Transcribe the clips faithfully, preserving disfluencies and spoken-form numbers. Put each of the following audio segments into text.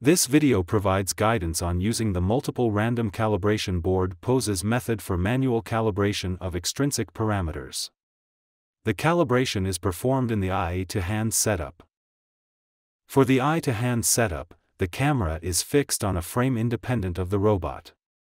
This video provides guidance on using the multiple random calibration board poses method for manual calibration of extrinsic parameters. The calibration is performed in the eye-to-hand setup. For the eye-to-hand setup, the camera is fixed on a frame independent of the robot.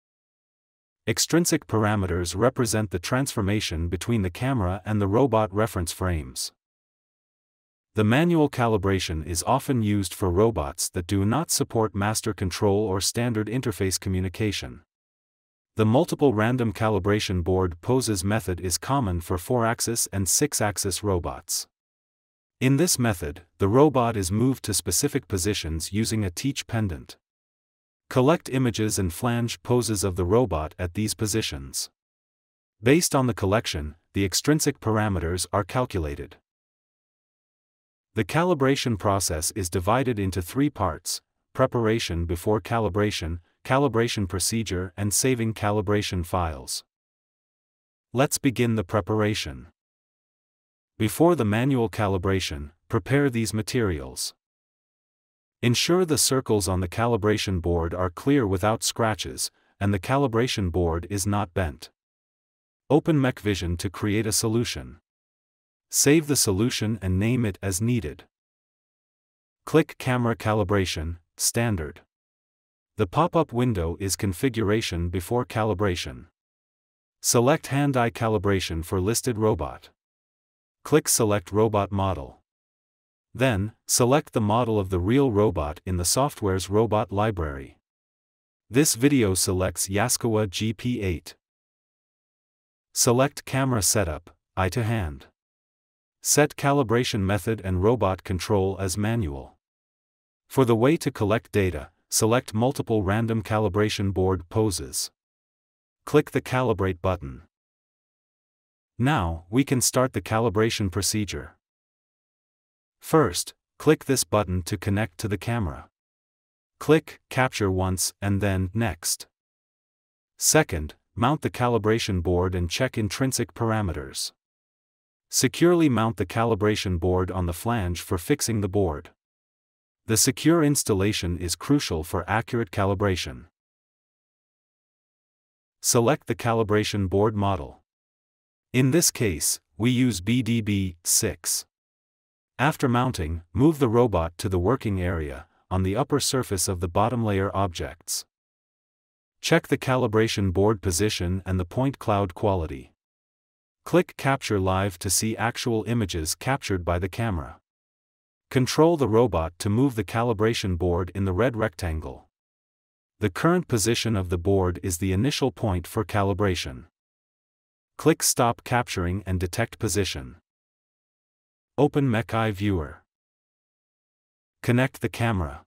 Extrinsic parameters represent the transformation between the camera and the robot reference frames. The manual calibration is often used for robots that do not support master control or standard interface communication. The multiple random calibration board poses method is common for four-axis and six-axis robots. In this method, the robot is moved to specific positions using a teach pendant. Collect images and flange poses of the robot at these positions. Based on the collection, the extrinsic parameters are calculated. The calibration process is divided into three parts: preparation before calibration, calibration procedure, and saving calibration files. Let's begin the preparation. Before the manual calibration, prepare these materials. Ensure the circles on the calibration board are clear without scratches, and the calibration board is not bent. Open Mech-Vision to create a solution. Save the solution and name it as needed. Click Camera Calibration, Standard. The pop-up window is Configuration before calibration. Select Hand-Eye Calibration for listed robot. Click Select Robot Model. Then, select the model of the real robot in the software's robot library. This video selects Yaskawa G P eight. Select Camera Setup, Eye-to-Hand. Set calibration method and robot control as manual. For the way to collect data, select multiple random calibration board poses. Click the Calibrate button. Now, we can start the calibration procedure. First, click this button to connect to the camera. Click Capture once and then Next. Second, mount the calibration board and check intrinsic parameters. Securely mount the calibration board on the flange for fixing the board. The secure installation is crucial for accurate calibration. Select the calibration board model. In this case, we use B D B six. After mounting, move the robot to the working area, on the upper surface of the bottom layer objects. Check the calibration board position and the point cloud quality. Click Capture Live to see actual images captured by the camera. Control the robot to move the calibration board in the red rectangle. The current position of the board is the initial point for calibration. Click Stop Capturing and detect position. Open Mech-Eye Viewer. Connect the camera.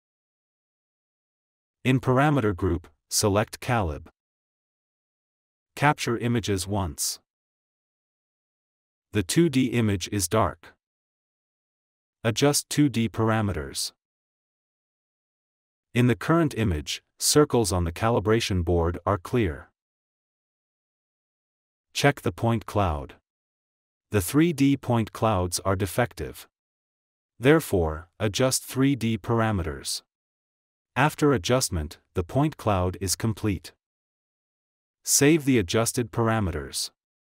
In Parameter Group, select Calib. Capture images once. The two D image is dark. Adjust two D parameters. In the current image, circles on the calibration board are clear. Check the point cloud. The three D point clouds are defective. Therefore, adjust three D parameters. After adjustment, the point cloud is complete. Save the adjusted parameters.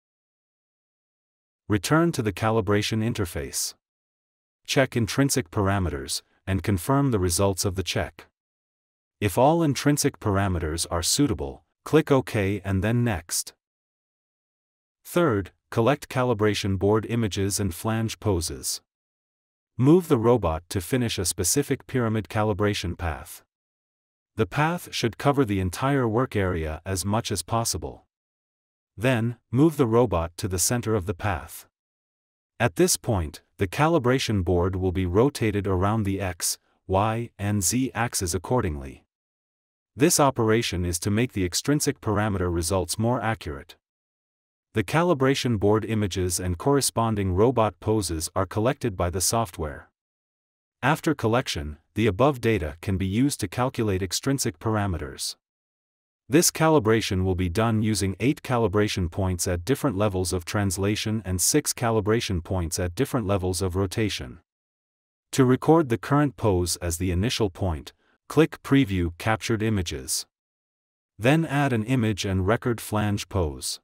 Return to the calibration interface. Check intrinsic parameters, and confirm the results of the check. If all intrinsic parameters are suitable, click OK and then Next. Third, collect calibration board images and flange poses. Move the robot to finish a specific pyramid calibration path. The path should cover the entire work area as much as possible. Then, move the robot to the center of the path. At this point, the calibration board will be rotated around the X, Y, and Z axes accordingly. This operation is to make the extrinsic parameter results more accurate. The calibration board images and corresponding robot poses are collected by the software. After collection, the above data can be used to calculate extrinsic parameters. This calibration will be done using eight calibration points at different levels of translation and six calibration points at different levels of rotation. To record the current pose as the initial point, Click Preview Captured Images. Then add an image and record flange pose.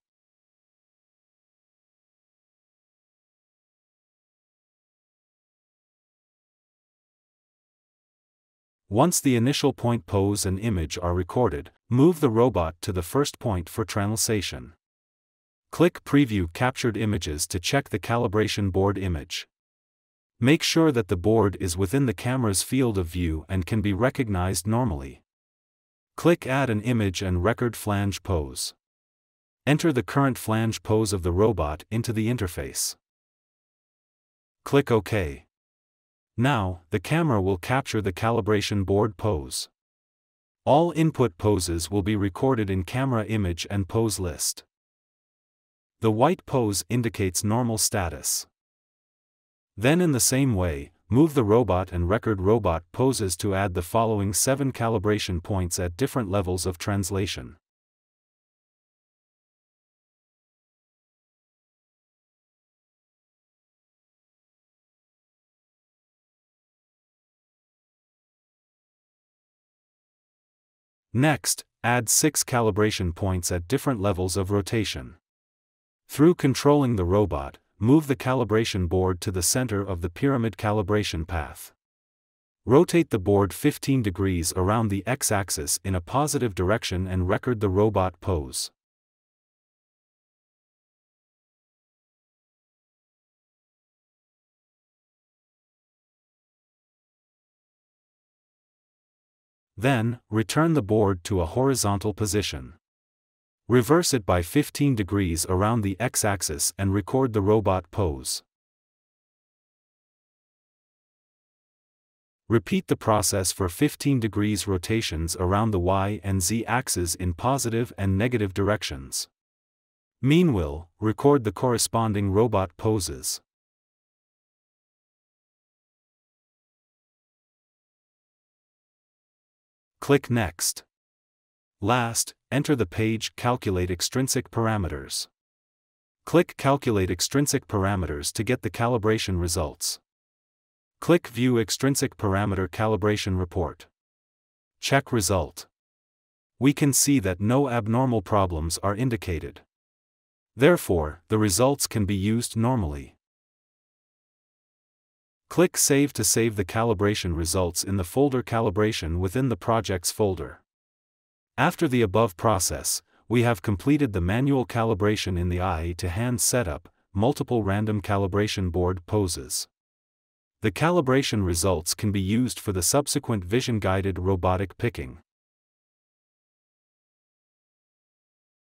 Once the initial point pose and image are recorded, move the robot to the first point for translation. Click Preview Captured Images to check the calibration board image. Make sure that the board is within the camera's field of view and can be recognized normally. Click Add an image and record flange pose. Enter the current flange pose of the robot into the interface. Click OK. Now, the camera will capture the calibration board pose. All input poses will be recorded in camera image and pose list. The white pose indicates normal status. Then in the same way, move the robot and record robot poses to add the following seven calibration points at different levels of translation. Next, add six calibration points at different levels of rotation. Through controlling the robot, move the calibration board to the center of the pyramid calibration path. Rotate the board fifteen degrees around the x-axis in a positive direction and record the robot pose. Then, return the board to a horizontal position. Reverse it by fifteen degrees around the x-axis and record the robot pose. Repeat the process for fifteen degrees rotations around the y and z axes in positive and negative directions. Meanwhile, record the corresponding robot poses. Click Next. Last, enter the page Calculate Extrinsic Parameters. Click Calculate Extrinsic Parameters to get the calibration results. Click View Extrinsic Parameter Calibration Report. Check Result. We can see that no abnormal problems are indicated. Therefore, the results can be used normally. Click Save to save the calibration results in the folder Calibration within the Projects folder. After the above process, we have completed the manual calibration in the eye-to-hand setup, multiple random calibration board poses. The calibration results can be used for the subsequent vision-guided robotic picking.